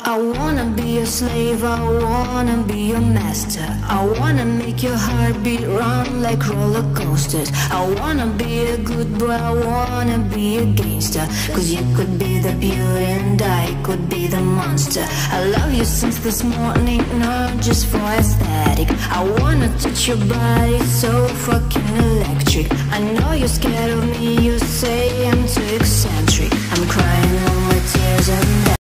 I wanna be a slave, I wanna be your master. I wanna make your heartbeat run like roller coasters. I wanna be a good boy, I wanna be a gangster. Cause you could be the beauty and I could be the monster. I love you since this morning, not just for aesthetic. I wanna touch your body, so fucking electric. I know you're scared of me,